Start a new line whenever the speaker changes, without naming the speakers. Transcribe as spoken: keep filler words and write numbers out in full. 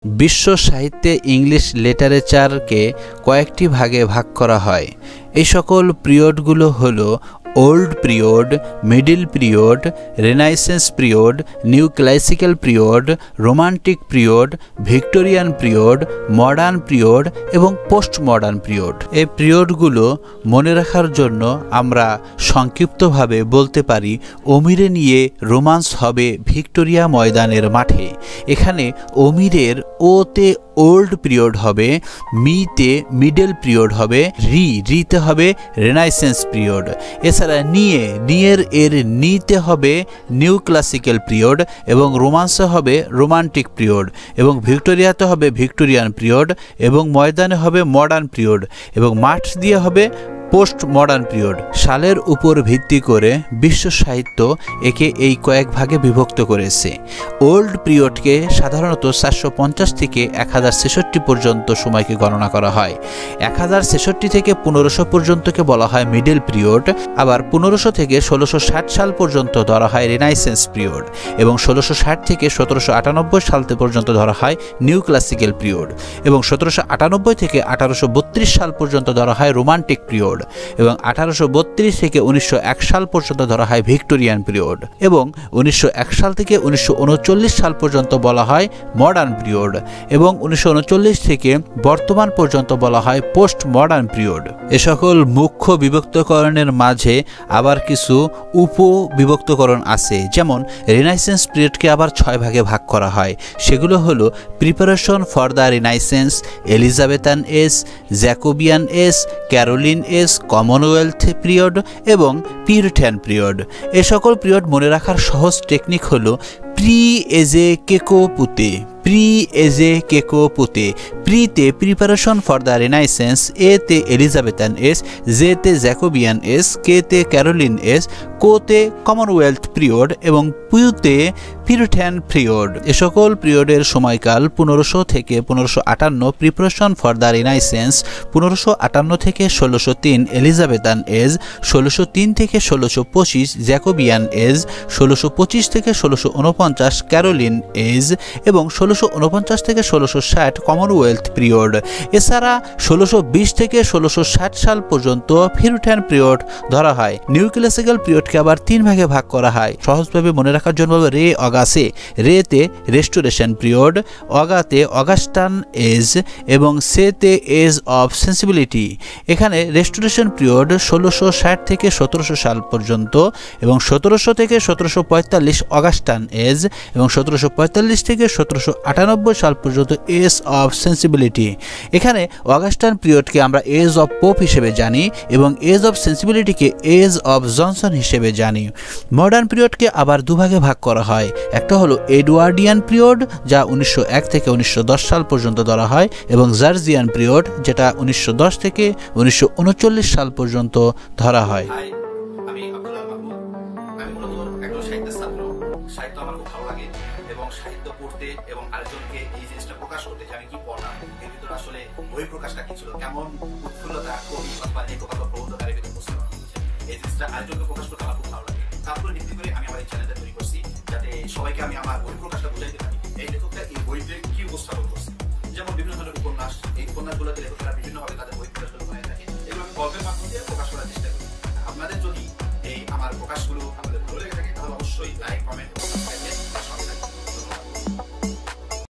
বিশ্ব সাহিত্যে ইংলিশ লিটারেচারকে কয়েকটি ভাগে ভাগ করা হয়। এই সকল পিরিয়ডগুলো হলো old period, middle period, renaissance period, new classical period, romantic period, Victorian period, modern period এবং পোস্ট মডার্ন পিরিয়ড। এই পিরিয়ডগুলো মনে রাখার জন্য আমরা সংক্ষিপ্তভাবে বলতে পারি, অমিরে নিয়ে রোমান্স হবে ভিক্টোরিয়া ময়দানের মাঠে। এখানে অমিরের ওতে ওল্ড পিরিয়ড হবে, মিতে মিডল পিরিয়ড হবে, রি রিতে হবে রেনাইসেন্স পিরিয়ড। এছাড়া নিয়ে নিয়ের এর নিতে হবে নিউ ক্লাসিক্যাল পিরিয়ড এবং রোমান্সে হবে রোমান্টিক পিরিয়ড এবং ভিক্টোরিয়াতে হবে ভিক্টোরিয়ান পিরিয়ড এবং ময়দানে হবে মডার্ন পিরিয়ড এবং মাঠ দিয়ে হবে পোস্ট মডার্ন পিরিয়ড। সালের উপর ভিত্তি করে বিশ্ব সাহিত্য একে এই কয়েক ভাগে বিভক্ত করেছে। ওল্ড পিরিয়ডকে সাধারণত চারশো পঞ্চাশ থেকে এক হাজার ছেষট্টি পর্যন্ত সময়কে গণনা করা হয়। এক হাজার ছেষট্টি থেকে পনেরোশো পর্যন্তকে বলা হয় মিডল পিরিয়ড। আবার পনেরোশো থেকে ষোলোশো ষাট সাল পর্যন্ত ধরা হয় রেনাইসেন্স পিরিয়ড এবং ষোলোশো ষাট থেকে সতেরোশো আটানব্বই সাল পর্যন্ত ধরা হয় নিউ ক্লাসিক্যাল পিরিয়ড এবং সতেরোশো আটানব্বই থেকে আঠারোশো বত্রিশ সাল পর্যন্ত ধরা হয় রোমান্টিক পিরিয়ড এবং আঠারোশো বত্রিশ থেকে উনিশশো এক সাল পর্যন্ত ধরা হয় ভিক্টোরিয়ান পিরিয়ড এবং উনিশশো এক সাল থেকে উনিশশো উনচল্লিশ সাল পর্যন্ত বলা হয় মডার্ন পিরিয়ড এবং উনিশশো উনচল্লিশ থেকে বর্তমান পর্যন্ত বলা হয় পোস্ট মডার্ন পিরিয়ড। এ সকল মুখ্য বিভক্তকরণের মাঝে আবার কিছু উপ বিভক্তকরণ আছে, যেমন রেনাইসেন্স পিরিয়ডকে আবার ছয় ভাগে ভাগ করা হয়। সেগুলো হলো preparation for the renaissance, Elizabethan age, Jacobean age, Caroline age, commonwealth period এবং পিউরিটান পিরিয়ড। এ সকল পিরিয়ড মনে রাখার সহজ টেকনিক হলো প্রি এজে কেকো পুতে, প্রি এজে কেকো পুতে। প্রিতে প্রিপারেশন ফর দ্য রেনাইসেন্স, এতে এলিজাবেথান এজ, জেতে জ্যাকোবিয়ান এজ, কেতে ক্যারোলিন এজ, কোতে কমনওয়েলথ পিরিয়ড এবং পিউতে পিউরিটান পিরিয়ড। এ সকল পিরিয়ডের সময়কাল পনেরোশো থেকে পনেরোশো আটান্ন প্রিপারেশন ফর দ্য রেনাইসেন্স, পনেরোশো আটান্ন থেকে ষোলোশো তিন এলিজাবেথান এজ, ষোলোশো তিন থেকে ষোলোশো পঁচিশ জ্যাকোবিয়ান এজ, ষোলোশো পঁচিশ থেকে ষোলোশো উনপঞ্চাশ ক্যারোলিন এজ এবং ষোলোশো উনপঞ্চাশ থেকে ষোলোশো ষাট কমনওয়েলথ পিরিয়ড। এছাড়া ষোলোশো বিশ থেকে ষোলোশো ষাট সাল পর্যন্ত পিউরিটান পিরিয়ড ধরা হয়। নিউ ক্লাসিক্যাল পিরিয়ডকে আবার তিন ভাগে ভাগ করা হয়। সহজভাবে মনে রাখার জন্য রে অগাসে, রেতে রেস্টোরেশন পিরিয়ড, অগাতে অগাস্টান এজ এবং সেতে এজ অফ সেন্সিবিলিটি। এখানে রেস্টোরেশন পিরিয়ড ষোলোশো ষাট থেকে সতেরোশো সাল পর্যন্ত এবং সতেরোশো থেকে সতেরোশো পঁয়তাল্লিশ অগাস্টান এজ এবং সতেরোশো পঁয়তাল্লিশ থেকে সতেরোশো আটানব্বই সাল পর্যন্ত এজ অফ সেন্সিবিলিটি। এখানে অগাস্টান পিরিয়ডকে আমরা এজ অফ পোপ হিসেবে জানি এবং এজ অফ সেন্সিবিলিটিকে এজ অফ জনসন হিসেবে জানি। মডার্ন পিরিয়ডকে আবার দুভাগে ভাগ করা হয়। একটা হলো এডওয়ার্ডিয়ান পিরিয়ড, যা উনিশশো এক থেকে উনিশশো দশ সাল পর্যন্ত ধরা হয় এবং জার্জিয়ান পিরিয়ড, যেটা উনিশশো দশ থেকে উনিশশো উনচল্লিশ সাল পর্যন্ত ধরা হয়।
সাহিত্য আমার খুব ভালো লাগে এবং সাহিত্য পড়তে এবং আরেকজনকে এই জিনিসটা প্রকাশ করতে যে আমি কি পড়লাম, এর ভিতরে আসলে বই প্রকাশটা কি ছিল, কেমন উৎফুল্লতা কবি অথবা লেখক অথবা প্রবন্ধকারী ভিতরে মুসলিম এই জিনিসটা আরেকজনকে প্রকাশ করতে আমার খুব ভালো লাগে। তারপরে ভিত্তি করে আমি আমার এই চ্যানেলটা তৈরি করছি, যাতে সবাইকে আমি আমার বই প্রকাশটা বুঝাইতে পারি। এই লেখকটা এই বই